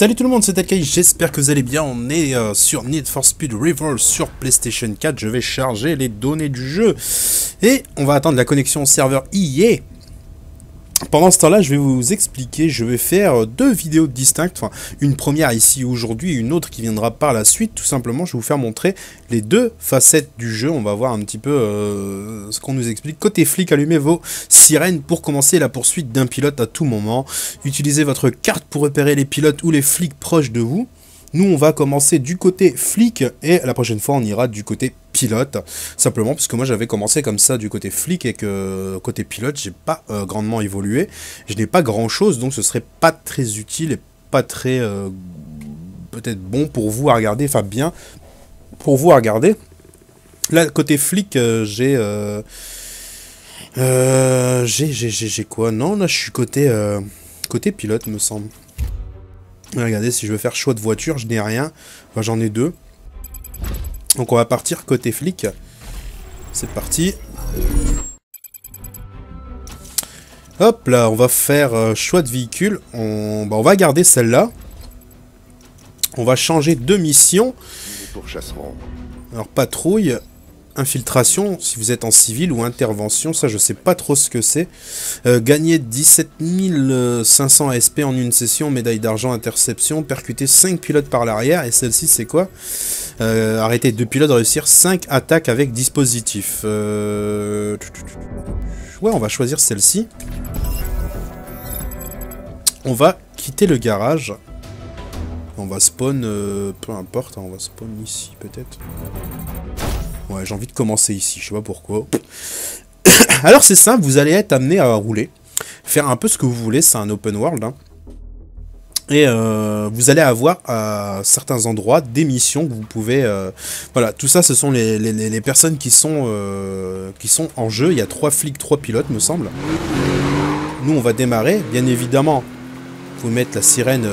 Salut tout le monde, c'est Akai, j'espère que vous allez bien. On est sur Need for Speed Revolve sur PlayStation 4. Je vais charger les données du jeu et on va attendre la connexion au serveur EA. Pendant ce temps-là, je vais vous expliquer, je vais faire deux vidéos distinctes, enfin une première ici aujourd'hui, une autre qui viendra par la suite. Tout simplement, je vais vous faire montrer les deux facettes du jeu. On va voir un petit peu ce qu'on nous explique. Côté flic, allumez vos sirènes pour commencer la poursuite d'un pilote à tout moment. Utilisez votre carte pour repérer les pilotes ou les flics proches de vous. Nous, on va commencer du côté flic et la prochaine fois, on ira du côté pilote. Simplement parce que moi, j'avais commencé comme ça du côté flic et que côté pilote, j'ai pas grandement évolué. Je n'ai pas grand-chose, donc ce serait pas très utile et pas très peut-être bon pour vous à regarder. Enfin, bien pour vous à regarder. Là, côté flic, j'ai quoi? Non, là, je suis côté pilote, me semble. Regardez, si je veux faire choix de voiture, je n'ai rien. Enfin, j'en ai deux. Donc on va partir côté flic. C'est parti. Hop là, on va faire choix de véhicule. On va garder celle-là. On va changer de mission. Alors patrouille, infiltration, si vous êtes en civil, ou intervention, ça je sais pas trop ce que c'est. Gagner 17 500 SP en une session, médaille d'argent, interception, percuter 5 pilotes par l'arrière, et celle-ci c'est quoi? Arrêter 2 pilotes, réussir 5 attaques avec dispositif. Ouais, on va choisir celle-ci. On va quitter le garage. On va spawn, peu importe, hein, on va spawn ici peut-être. Ouais, j'ai envie de commencer ici, je sais pas pourquoi. Alors c'est simple, vous allez être amené à rouler, faire un peu ce que vous voulez, c'est un open world. Hein. Et vous allez avoir à certains endroits des missions que vous pouvez... voilà, tout ça ce sont les personnes qui sont en jeu. Il y a 3 flics, 3 pilotes me semble. Nous on va démarrer, bien évidemment. Vous mettre la sirène...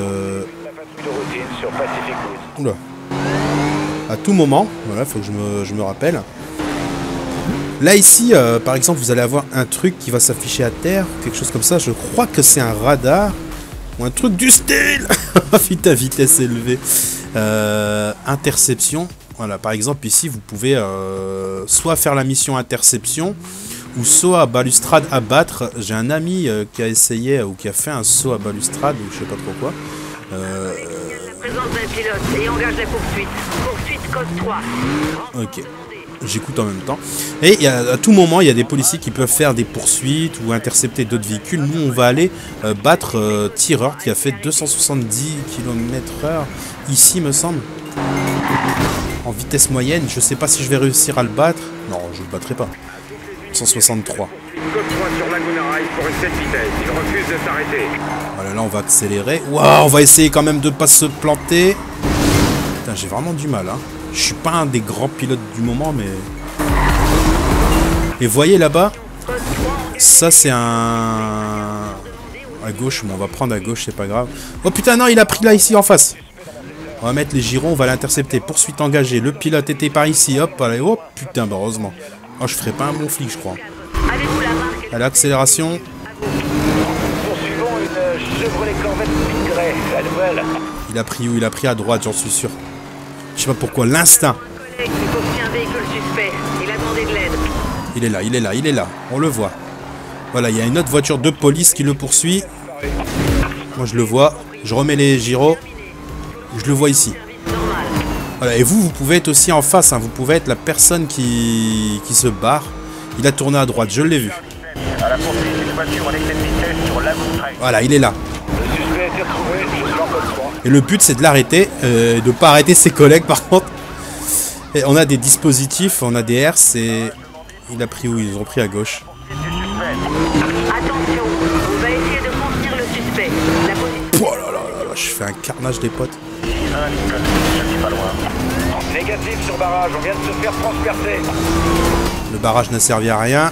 Oula. À tout moment, voilà, faut que je me rappelle. Là ici, par exemple, vous allez avoir un truc qui va s'afficher à terre, quelque chose comme ça. Je crois que c'est un radar ou un truc du style. Putain, vitesse élevée. Interception. Voilà, par exemple ici, vous pouvez soit faire la mission interception ou saut à balustrade abattre. J'ai un ami qui a essayé ou qui a fait un saut à balustrade ou je sais pas trop quoi. Présence d'un pilote et engage la poursuite. Poursuite code 3. Ok. J'écoute en même temps. Et à tout moment, il y a des policiers qui peuvent faire des poursuites ou intercepter d'autres véhicules. Nous, on va aller battre Tireur qui a fait 270 km/h ici, me semble. En vitesse moyenne. Je sais pas si je vais réussir à le battre. Non, je le battrai pas. 163. Code 3 sur Laguna Rail pour une telle vitesse. Il refuse de s'arrêter. Voilà, là on va accélérer. Waouh, on va essayer quand même de pas se planter. Putain, j'ai vraiment du mal, hein. Je suis pas un des grands pilotes du moment, mais... Et voyez là-bas, ça c'est un... À gauche, mais on va prendre à gauche, c'est pas grave. Oh putain, non, il a pris là, ici, en face. On va mettre les girons, on va l'intercepter. Poursuite engagée. Le pilote était par ici, hop, allez, oh putain, bah heureusement. Oh, je ferais pas un bon flic, je crois. Allez, accélération. Poursuivons une Chevrolet Corvette Pingré, la nouvelle. Il a pris où? Il a pris à droite, j'en suis sûr. Je sais pas pourquoi, l'instinct. Il poursuit un véhicule suspect. Il a demandé de l'aide. Il est là, il est là, il est là. On le voit. Voilà, il y a une autre voiture de police qui le poursuit. Moi, je le vois. Je remets les gyros. Je le vois ici. Voilà, et vous pouvez être aussi en face. Hein. Vous pouvez être la personne qui se barre. Il a tourné à droite, je l'ai vu. À la poursuite d'une voiture en excès de vitesse sur Laguna Rail. Voilà, il est là. Le suspect a été retrouvé, je suis en code 3. Et le but, c'est de l'arrêter. De ne pas arrêter ses collègues, par contre. Et on a des dispositifs, on a des herses et... Il a pris où? Ils ont pris à gauche. Attention, on va essayer de contenir le suspect. La position... Oh là là là là, je fais un carnage des potes. Un Lincoln, je suis pas loin. Négatif sur barrage, on vient de se faire transpercer. Le barrage n'a servi à rien.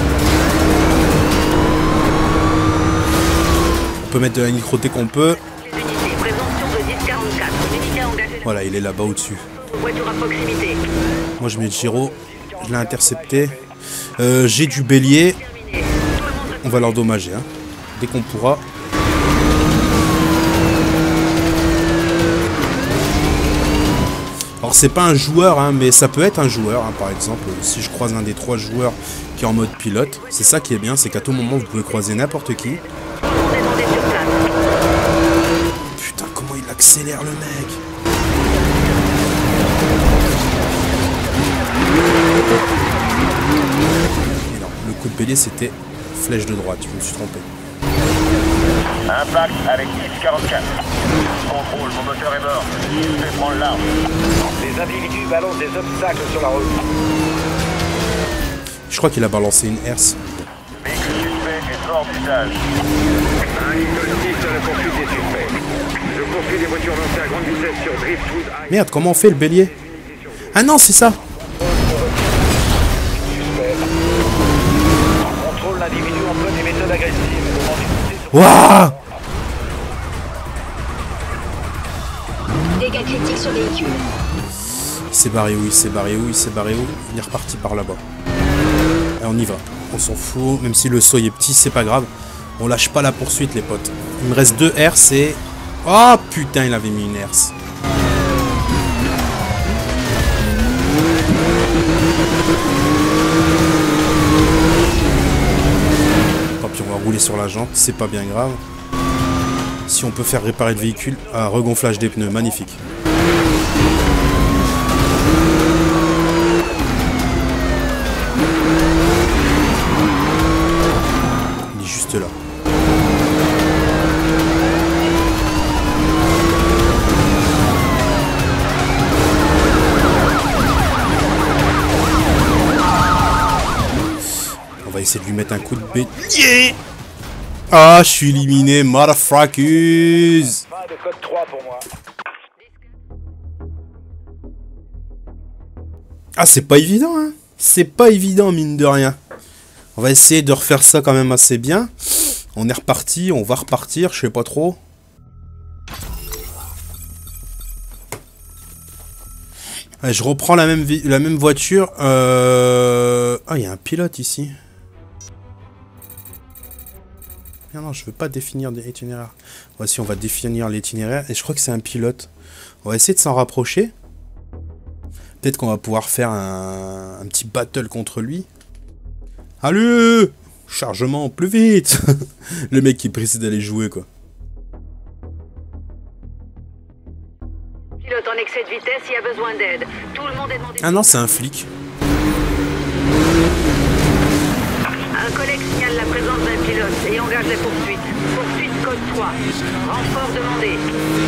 On peut mettre de la nitrotée qu'on peut. Unité, présomption de 1044. Unité engagée. Voilà, il est là-bas au-dessus. Voiture à proximité. Moi, je mets le gyro. Je l'ai intercepté. J'ai du bélier. On va l'endommager, hein, dès qu'on pourra. c'est pas un joueur, hein, mais ça peut être un joueur, hein, par exemple. Si je croise un des 3 joueurs qui est en mode pilote, c'est ça qui est bien, c'est qu'à tout moment, vous pouvez croiser n'importe qui. Putain, comment il accélère le mec! Et non, le coup de bélier, c'était flèche de droite, je me suis trompé. Impact avec 10-44. Contrôle, mon moteur est mort. Je vais prendre l'arme. Les individus balancent des obstacles sur la route. Je crois qu'il a balancé une herse. Véhicule suspect est hors d'usage. Un Lincoln 6 à la poursuite des suspects. Je poursuis des voitures lancées à grande vitesse sur Driftwood High. Merde, comment on fait le bélier? Ah non, c'est ça! Suspect. Contrôle l'individu emploie des méthodes agressives. Wouah! Dégâts critiques sur véhicule. Il s'est barré où? Il s'est barré où? Il s'est barré où? Il est reparti par là-bas. Et on y va. On s'en fout. Même si le seuil est petit, c'est pas grave. On lâche pas la poursuite, les potes. Il me reste 2 herses et... Oh putain, il avait mis une herse. Tant pis, on va rouler sur la jante. C'est pas bien grave. Si on peut faire réparer le véhicule... Ah, regonflage des pneus. Magnifique. Il est juste là. On va essayer de lui mettre un coup de bélier. Ah, je suis éliminé, motherfuckers. Pas de code 3 pour moi. Ah, c'est pas évident, hein. C'est pas évident, mine de rien. On va essayer de refaire ça quand même assez bien. On est reparti, on va repartir, je sais pas trop. Ouais, je reprends la même voiture. Ah, il y a un pilote ici. Non, je veux pas définir l'itinéraire. Voici, on va définir l'itinéraire. Et je crois que c'est un pilote. On va essayer de s'en rapprocher. Peut-être qu'on va pouvoir faire un petit battle contre lui. Allez! Chargement, plus vite! Le mec qui est pressé d'aller jouer, quoi. Pilote en excès de vitesse, il y a besoin d'aide. Tout le monde est demandé. Ah non, c'est un flic. Un collègue signale la présence d'un pilote et engage les poursuites. Poursuite code 3. Renfort demandé.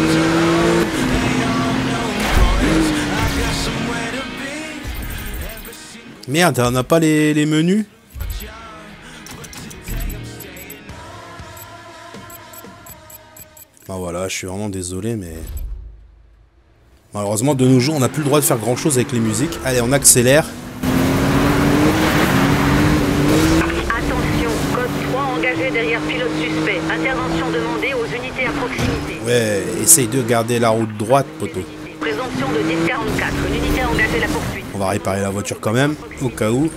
Merde, on n'a pas les menus? Bah voilà, je suis vraiment désolé, mais... Malheureusement, de nos jours, on n'a plus le droit de faire grand-chose avec les musiques. Allez, on accélère. Attention, code 3 engagé derrière pilote suspect. Intervention demandée aux unités à proximité. Ouais, essaye de garder la route droite, poteau. Présomption de 1044. Une unité a engagé la poursuite. On va réparer la voiture quand même, au cas où.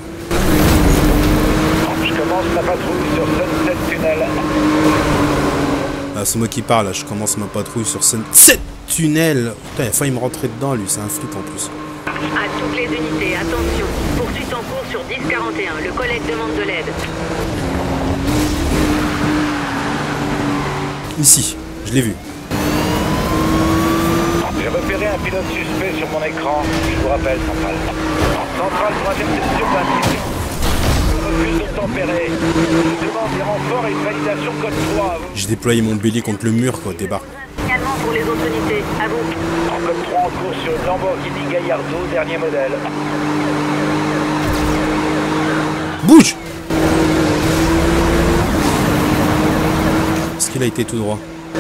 Je commence ma patrouille sur Sunset Tunnel. Ah, c'est moi qui parle, là. Je commence ma patrouille sur Sunset Tunnel. Putain, il a failli me rentrer dedans, lui. C'est un flic en plus. À toutes les unités, attention. Poursuite en cours sur 1041. Le collègue demande de l'aide. Ici, je l'ai vu. J'ai repéré un pilote suspect sur mon écran. Je vous rappelle, Central. Central pour interception d'un type. Refuse d'obtempérer. Je demande des renforts et une validation code 3. J'ai déployé mon bélier contre le mur, quoi, débarque. Signalement pour les autres unités. À vous. Code 3 en cours sur une Lamborghini Gallardo, dernier modèle. Bouge! Est-ce qu'il a été tout droit?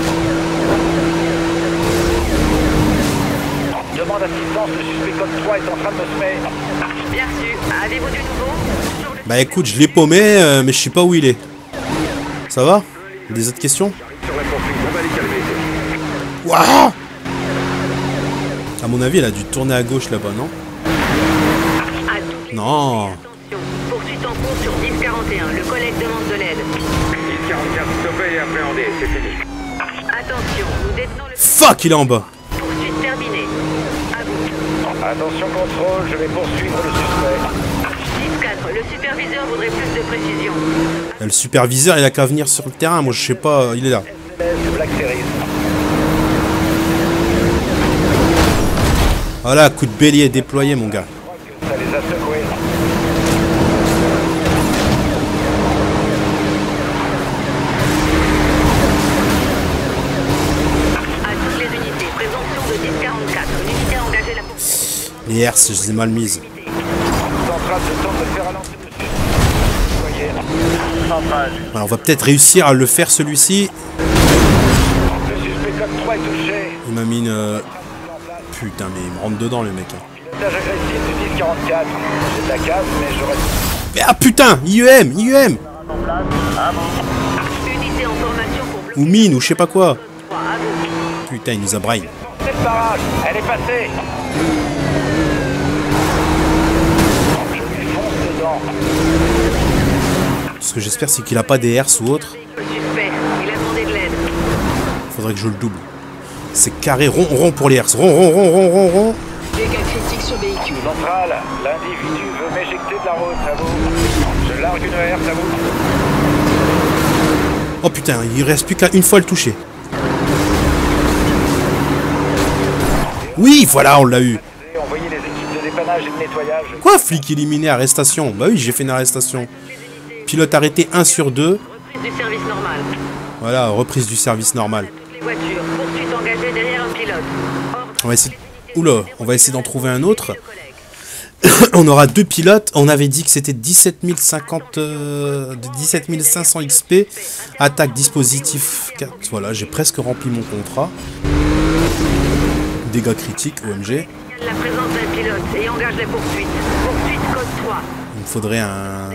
Demande assistance, le suspect code 3 est en train de me semer. Bien reçu. Avez-vous du nouveau? Sur le... Bah écoute, je l'ai paumé, mais je sais pas où il est. Ça va? Des autres questions? Sur la poursuite, on va les calmer. Waouh! À mon avis, elle a dû tourner à gauche là-bas, non? À toutes les Non. unités, attention. Poursuite en cours sur 1041. Le collègue demande de l'aide. 1044 stoppé et appréhendé, c'est fini. Attention, nous détenons le... Fuck, il est en bas. Poursuite terminée. À vous. Attention contrôle, je vais poursuivre le suspect. 10-4, le superviseur voudrait plus de précision. Le superviseur, il a qu'à venir sur le terrain. Moi, je sais pas, il est là. Black Series. Voilà, coup de bélier déployé, mon gars. Ça les a secoués. À toutes les unités, présomption de 10-44. L'unité a engagé la poursuite. Les herses, je les ai mal mises. Centrale de tente de faire alencer le suspect. Voyez. Centrale. Alors, on va peut-être réussir à le faire, celui-ci. Le suspect code 3 est touché. Il m'a mis une... Putain, mais il me rentre dedans, le mec. Pilotage agressif du 1044. J'ai de la casse, mais j'aurais... Ah, putain, IEM, IEM. Unité en formation pour bloquer Ou mine, ou je sais pas quoi. 3 à vous. Putain, il nous a braille. C'est le barrage. Elle est passée. Je lui fonce dedans. Ce que j'espère, c'est qu'il a pas des herses ou autre. Le suspect, il a demandé de l'aide. Faudrait que je le double. C'est carré, rond, rond pour les herses. Rond, rond, rond, rond, rond, rond. Dégâts critiques sur véhicule. Centrale, l'individu veut m'éjecter de la route, à vous. Je largue une herse, à vous. Oh putain, il reste plus qu'à une fois le toucher. Oui, voilà, on l'a eu. Envoyez les équipes de dépannage et de nettoyage. Quoi, flic éliminé, arrestation? Bah oui, j'ai fait une arrestation. Pilote arrêté 1 sur 2. Reprise du service normal. Voilà, reprise du service normal. Toutes les voitures, poursuite engagée derrière un pilote. On va essayer... Oula, on va essayer d'en trouver un autre. On aura 2 pilotes. On avait dit que c'était 17 500 XP. Attaque dispositif 4. Voilà, j'ai presque rempli mon contrat. Dégâts critiques, OMG. La présence d'un pilote et engage les poursuites. Poursuite code 3. Il me faudrait un...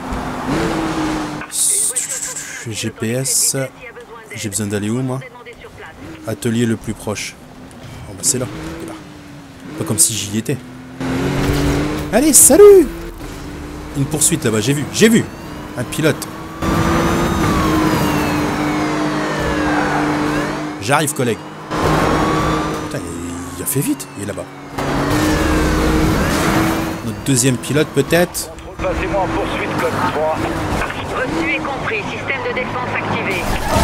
GPS. J'ai besoin d'aller où, moi? Atelier le plus proche. Oh bah c'est là. C'est là. Pas comme si j'y étais. Allez, salut! Une poursuite là-bas, j'ai vu. Un pilote. J'arrive, collègue. Putain, il a fait vite, il est là-bas. Notre deuxième pilote, peut-être. Passez-moi en poursuite code 3. Reçu et compris. Système de défense activé.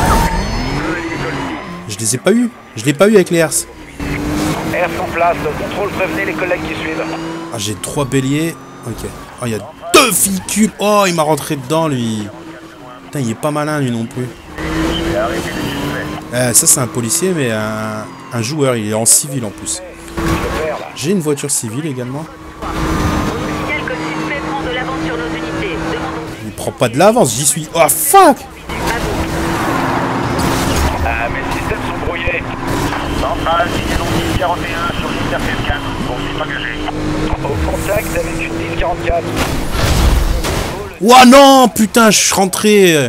Je les ai pas eu. Je l'ai pas eu avec les herses. Herse en place, contrôle, prévenez les collègues qui suivent. Ah, j'ai 3 béliers. Ok. Oh, il y a 2 véhicules. Oh, il m'a rentré dedans, lui. Putain, il est pas malin, lui non plus. Ça, c'est un policier, mais un joueur. Il est en civil en plus. J'ai une voiture civile également. On nous signale que le suspect prend de l'avance sur nos unités. Demandons Il prend pas de l'avance, j'y suis. Oh, fuck! à vous. Ah, mes systèmes sont brouillés. Centrale, signalons 1041 sur l'interface 4. Poursuite engagée. Au contact avec une 1044. Ouah, non! Putain, je suis rentré.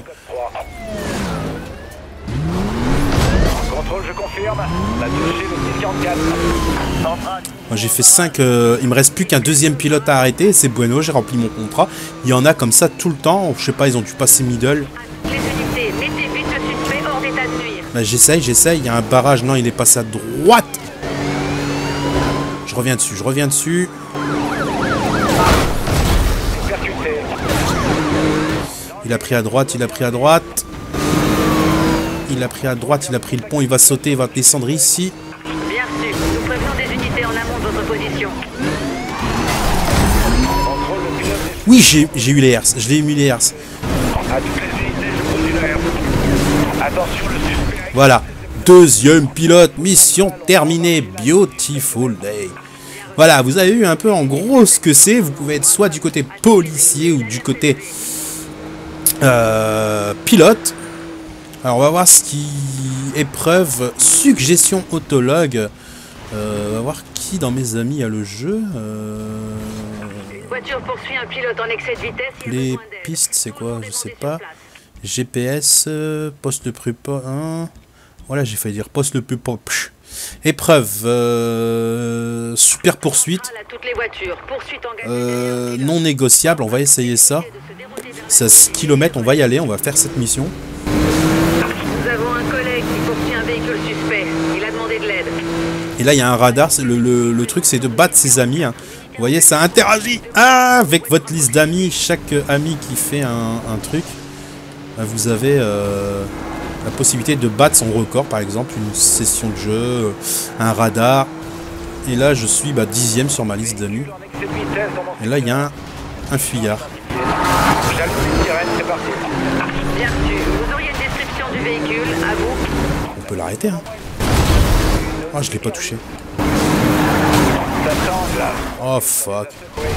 Contrôle, je confirme. On a touché le 1044. Centrale. Moi, j'ai fait 5. Il me reste plus qu'un deuxième pilote à arrêter. C'est bueno, j'ai rempli mon contrat. Il y en a comme ça tout le temps. Je sais pas, ils ont dû passer middle. Les unités, mettez vite le suspect hors d'état de nuire. Bah, j'essaye. Il y a un barrage. Non, il est passé à droite. Je reviens dessus. Percuté. Il a pris à droite. Il a pris à droite, il a pris le pont, il va sauter, il va descendre ici. Bien reçu. Nous prévenons des unités en amont de votre position. Contrôle, le pilote est... Oui, j'ai eu les herses, je l'ai mis les herses. À toutes les unités, je pose une herse. Attention, le suspect... Voilà, deuxième pilote, mission terminée, beautiful day. Voilà, vous avez vu un peu en gros ce que c'est. Vous pouvez être soit du côté policier ou du côté pilote. Alors on va voir ce qui... Épreuve, suggestion autologue. On va voir qui dans mes amis a le jeu. Voiture poursuit un pilote en excès de vitesse. Il a Les besoin d'aide. pistes, c'est quoi? Je sais Rendez-vous pas. sur place. GPS, poste le plus proche. Voilà, j'ai failli dire poste le plus proche. Épreuve, super poursuite. À toutes les voitures. Poursuite engagée derrière un pilote. Non négociable, on va essayer ça. De se dérouler vers- C'est à 6 km, on va y aller, on va faire cette mission. Nous avons un collègue qui poursuit un véhicule suspect. Il a demandé de l'aide. Et là, il y a un radar. Le truc, c'est de battre ses amis. Hein. Vous voyez, ça interagit avec votre liste d'amis. Chaque ami qui fait un truc, vous avez la possibilité de battre son record. Par exemple, une session de jeu, un radar. Et là, je suis 10e sur ma liste d'amis. Et là, il y a un fuyard. J'allume les sirènes, c'est parti. Bien reçu. Vous auriez une description du véhicule, à vous? On peut l'arrêter, hein. Oh, je l'ai pas touché. Ça tente là. Oh, fuck.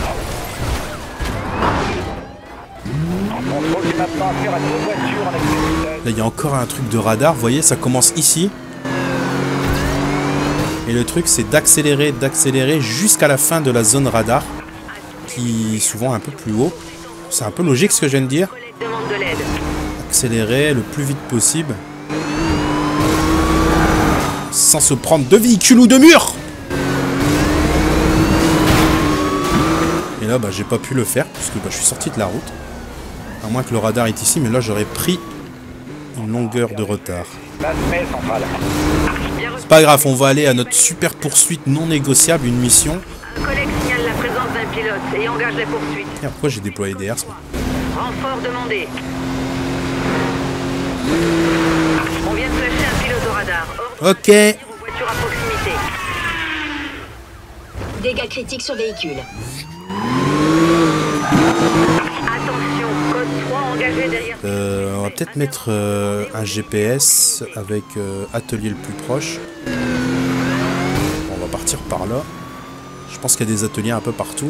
Contrôle du maintenant affaire à deux voitures en excès de vitesse. Là, il y a encore un truc de radar. Vous voyez, ça commence ici. Et le truc, c'est d'accélérer jusqu'à la fin de la zone radar. Qui est souvent un peu plus haut. C'est un peu logique ce que je viens de dire. Collègue demande de l'aide. Accélérer le plus vite possible. Sans se prendre de véhicules ou de murs. Et là, j'ai pas pu le faire. Puisque je suis sorti de la route. À moins que le radar est ici. Mais là, j'aurais pris une longueur de retard. Basmet central. Bien reçu. C'est pas grave, on va aller à notre super poursuite non négociable. Une mission. Un collègue signale la présence d'un pilote et engage les poursuites. Et pourquoi j'ai déployé des airs? Renfort demandé. On vient de flasher un pilote au radar. Ordre Ok. aux voitures à proximité. Dégâts critiques sur véhicule. Attention, code 3 engagé derrière. On va peut-être mettre un GPS avec atelier le plus proche. On va partir par là. Je pense qu'il y a des ateliers un peu partout.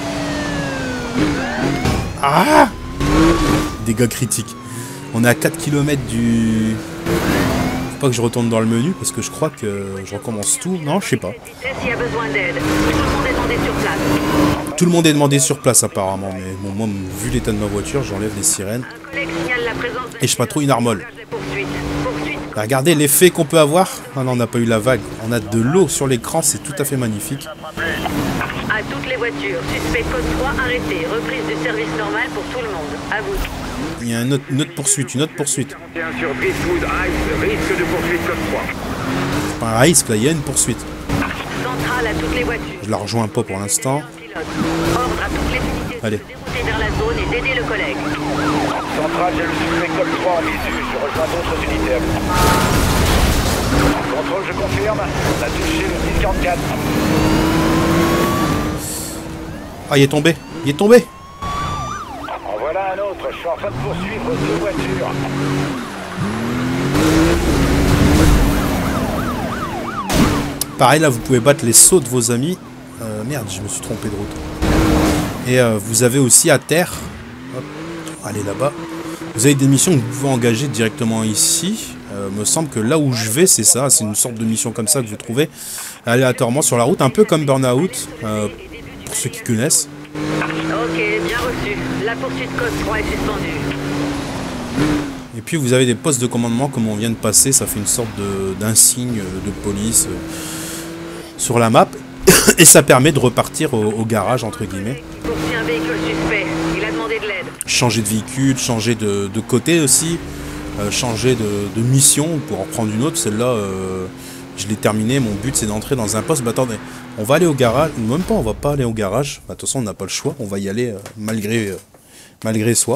Ah! Dégâts critiques. On est à 4 km du... Faut pas que je retourne dans le menu parce que je crois que je recommence tout. Non, je sais pas. S'il y a besoin d'aide, tout le monde est demandé sur place. Tout le monde est demandé sur place apparemment. Mais bon, moi, vu l'état de ma voiture, j'enlève les sirènes. Un collègue signale la présence d'un Et je patrouille une armole. engage les poursuites. Poursuite. Regardez l'effet qu'on peut avoir. Ah non, on n'a pas eu la vague. On a de l'eau sur l'écran, c'est tout à fait magnifique. À toutes les voitures. Suspect code 3 arrêté. Reprise du service normal pour tout le monde. À vous. Il y a une autre poursuite, une autre poursuite. 41 sur Driftwood Heights, risque de poursuite code 3. C'est pas un risque, là, il y a une poursuite. Centrale à toutes les voitures. Je la rejoins pas pour l'instant. Pilote. Ordre à toutes les unités Allez. de se dérouter vers la zone et d'aider le collègue. Centrale, j'ai le suspect code 3 en visu. Je rejoins d'autres unités à vous. Contrôle, je confirme. On a touché le 1044. Ah, il est tombé. Il est tombé. En voilà un autre. Je suis en train de poursuivre deux voitures. Pareil, là, vous pouvez battre les sauts de vos amis. Merde, je me suis trompé de route. Et vous avez aussi à terre... Hop, allez là-bas. Vous avez des missions que vous pouvez engager directement ici. Me semble que là où je vais, c'est ça. C'est une sorte de mission comme ça que vous trouvez aléatoirement sur la route. Un peu comme Burnout, pour ceux qui connaissent. Ok, bien reçu. La poursuite code 3 est suspendue. Et puis vous avez des postes de commandement comme on vient de passer. Ça fait une sorte d'insigne de police sur la map. Et ça permet de repartir au garage, entre guillemets. Poursuit un véhicule suspect. Il a demandé de l'aide. Changer de véhicule, changer de côté aussi. Changer de mission pour en prendre une autre. Celle-là, je l'ai terminée. Mon but, c'est d'entrer dans un poste. Bah attendez, on va aller au garage. Même pas, on va pas aller au garage. Bah, de toute façon, on n'a pas le choix. On va y aller malgré soi.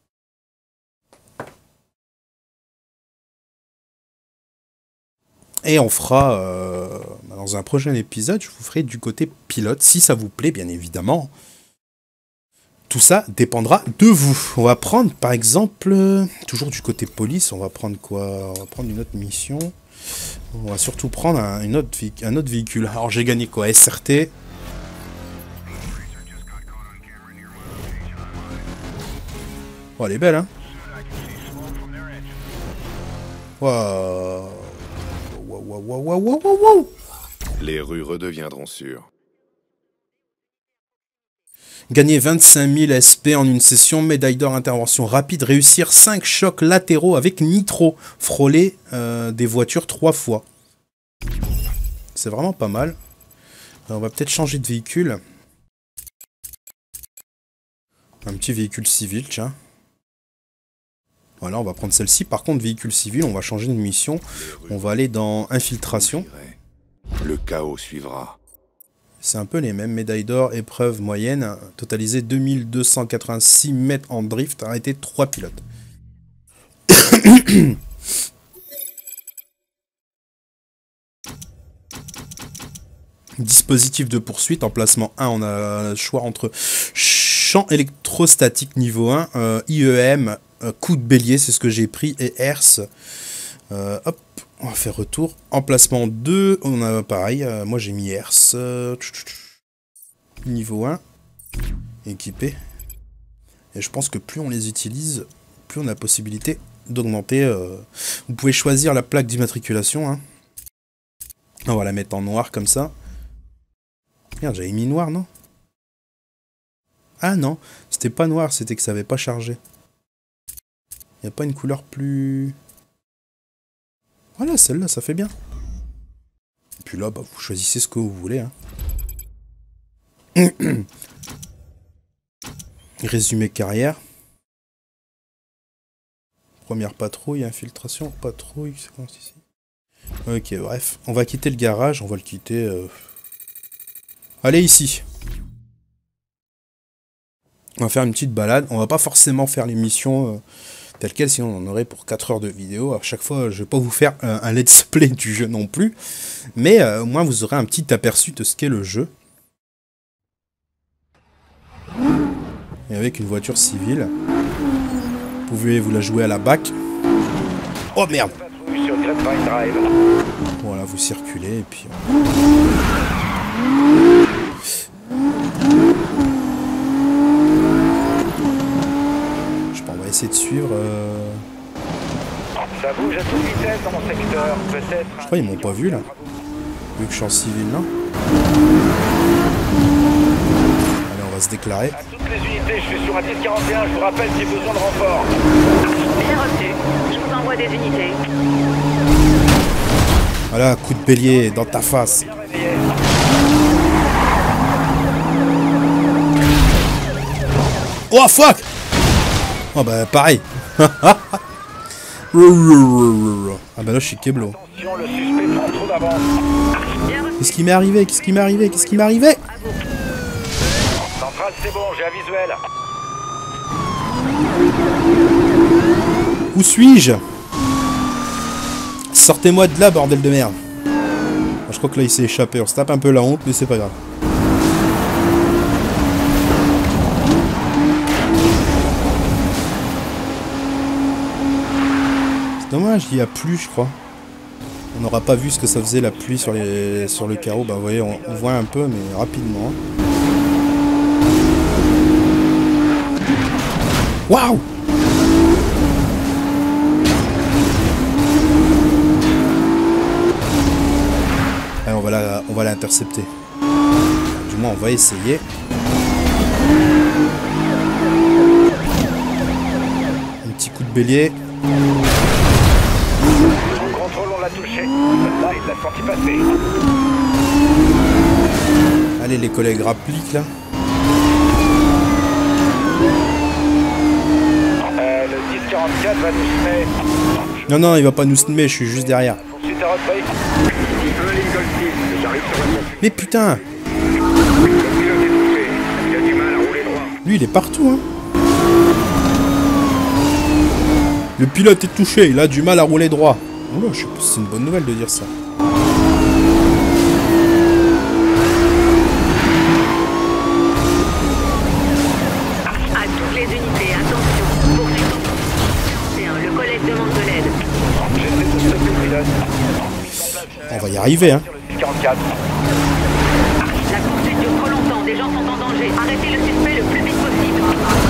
Et on fera, dans un prochain épisode, je vous ferai du côté pilote, si ça vous plaît, bien évidemment. Tout ça dépendra de vous. On va prendre, par exemple, toujours du côté police, on va prendre quoi? On va prendre une autre mission. On va surtout prendre un autre véhicule. Alors, j'ai gagné quoi? SRT. Oh, elle est belle, hein? Waouh! Wow. Les rues redeviendront sûres. Gagner 25 000 SP en une session, médaille d'or, intervention rapide, réussir 5 chocs latéraux avec nitro, frôler des voitures 3 fois. C'est vraiment pas mal. Alors, on va peut-être changer de véhicule. Un petit véhicule civil, tiens. Voilà, on va prendre celle-ci. Par contre, véhicule civil, on va changer de mission. On va aller dans infiltration. Le chaos suivra. C'est un peu les mêmes. Médaille d'or, épreuve moyenne, totalisé 2286 mètres en drift, arrêté 3 pilotes. Dispositif de poursuite, emplacement 1, on a le choix entre champ électrostatique niveau 1, IEM, coup de bélier, c'est ce que j'ai pris, et herse. Hop, on va faire retour. Emplacement 2, on a pareil, moi j'ai mis herse. Niveau 1, équipé. Et je pense que plus on les utilise, plus on a la possibilité d'augmenter. Vous pouvez choisir la plaque d'immatriculation. Hein. On va la mettre en noir comme ça. Merde, j'avais mis noir, non? Ah non, c'était pas noir, c'était que ça avait pas chargé. Il n'y a pas une couleur plus... Voilà, celle-là, ça fait bien. Et puis là, bah, vous choisissez ce que vous voulez. Hein. Résumé carrière. Première patrouille, infiltration, patrouille, c'est quoi ici? Ok, bref. On va quitter le garage, on va le quitter... Allez, ici. On va faire une petite balade. On va pas forcément faire les missions telles quelles, sinon on en aurait pour 4 heures de vidéo. À chaque fois, je vais pas vous faire un let's play du jeu non plus. Mais au moins, vous aurez un petit aperçu de ce qu'est le jeu. Et avec une voiture civile. Vous pouvez vous la jouer à la bac. Oh merde! Voilà, vous circulez et puis... On va essayer de suivre. Ça bouge à toute vitesse dans mon secteur, peut-être. Je crois qu'ils m'ont pas vu là. Vu que je suis en civil là. Allez, on va se déclarer. À toutes les unités, je suis sur un 1041, je vous rappelle qu'il y a besoin de renfort. Bien reçu. Je vous envoie des unités. Voilà, coup de bélier dans ta face. Bien réveillé. Oh fuck! Oh bah pareil. Ah bah là je suis Keblo. Attention, le suspect prend trop d'avance. Qu'est-ce qui m'est arrivé? Qu'est-ce qui m'est arrivé? Qu'est-ce qui m'est arrivé? Centrale, c'est bon, j'ai un visuel. Où suis-je? Sortez-moi de là, bordel de merde. Je crois que là il s'est échappé. On se tape un peu la honte, mais c'est pas grave. Dommage, il y a plu, je crois. On n'aura pas vu ce que ça faisait la pluie sur le carreau. Bah vous voyez, on voit un peu, mais rapidement. Waouh! Allez, on va l'intercepter. Du moins, on va essayer. Un petit coup de bélier. Son contrôle, on l'a touché. Là, il l'a senti passer. Allez, les collègues, rappliquent là. Le 1044 va nous semer. Non, non, il va pas nous semer, je suis juste derrière. Poursuite à Rodbay. Mais putain! Lui, il est partout, hein. Le pilote est touché, il a du mal à rouler droit. Oh là, je sais pas si c'est une bonne nouvelle de dire ça. À toutes les unités, attention. Poursuite. Le collègue demande de l'aide. J'essaie de stopper le pilote. On va y arriver, hein. Le 1044. La poursuite dure trop longtemps. Des gens sont en danger. Arrêtez le suspect le plus vite possible.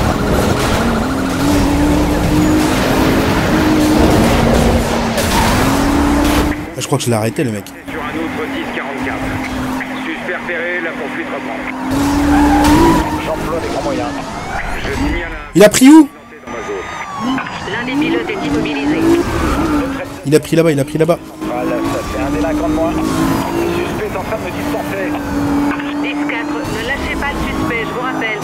Je crois que je l'ai arrêté, le mec. Sur un autre 1044. Suspect repéré, la poursuite reprend. J'emploie les grands moyens. Je signale Il a pris où? dans ma zone. L'un des pilotes est immobilisé. Il a pris là-bas, il a pris là-bas. Voilà, ça fait un délinquant de moins. Le suspect est en train de me distancer. 10-4, ne lâchez pas le suspect, je vous rappelle.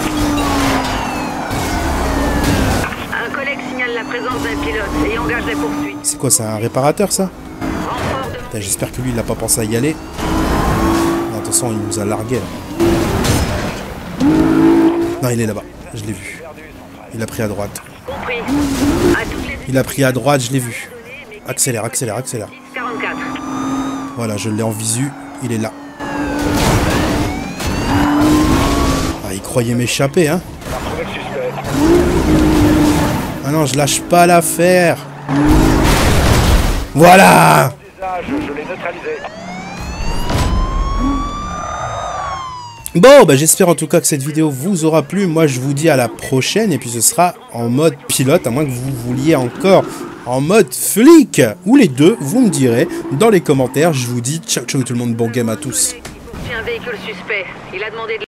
Un collègue signale la présence d'un pilote et engage les poursuites. C'est quoi, c'est un réparateur, ça? Renfort de... Putain, j'espère que lui, il a pas pensé à y aller. De toute façon, il nous a largué là. Non, il est là-bas. Je l'ai vu. Il a pris à droite. Compris. À toutes les Il a pris à droite, je l'ai vu. Accélère, accélère, accélère. 44. Voilà, je l'ai en visu. Il est là. Ah, il croyait m'échapper, hein. On a retrouvé le suspect. Ah non, je lâche pas l'affaire. Voilà. Visage, je l'ai neutralisé. Bon, bah j'espère en tout cas que cette vidéo vous aura plu. Moi, je vous dis à la prochaine. Et puis, ce sera en mode pilote, à moins que vous vouliez encore en mode flic. Ou les deux, vous me direz dans les commentaires. Je vous dis ciao, ciao tout le monde. Bon game à tous. Il poursuit un véhicule suspect. Il a demandé de